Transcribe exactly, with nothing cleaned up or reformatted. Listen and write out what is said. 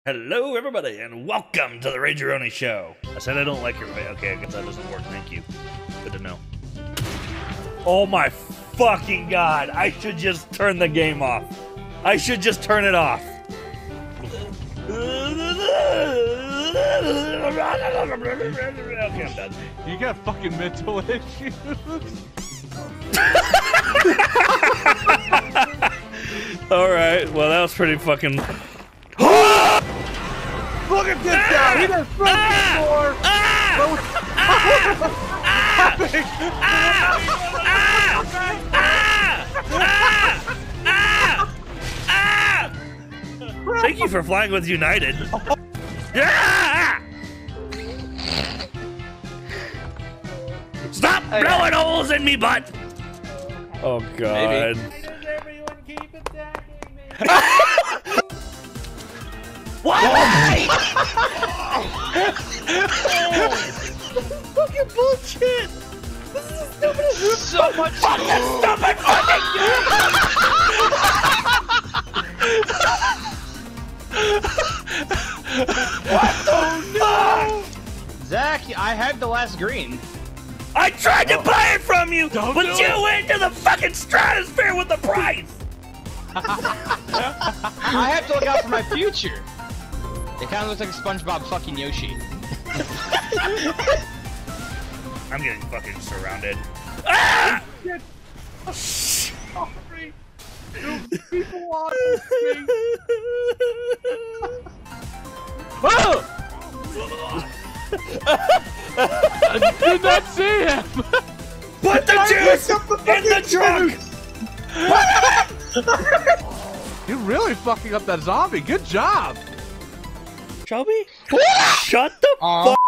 Hello, everybody, and welcome to the Rageroni show. I said I don't like your face. Okay, I guess that doesn't work. Thank you. Good to know. Oh my fucking god! I should just turn the game off. I should just turn it off. Okay, I'm done. You got fucking mental issues. All right. Well, that was pretty fucking. Look at this guy! He does front before! Thank you for flying with United. Yeah! Stop blowing holes in me butt! Oh god. What? Fucking bullshit! This is stupid. So much fucking stupid fucking game! What the fuck? Zach, I had the last green. I tried to buy it from you, Don't but do you it. went to the fucking stratosphere with the price! I have to look out for my future. It kind of looks like SpongeBob fucking Yoshi. I'm getting fucking surrounded. Ah! Sorry. There's people on me. Oh! I did not see him. Put the juice in the trunk! You're really fucking up that zombie. Good job. Shelby? Shut the Uh, fuck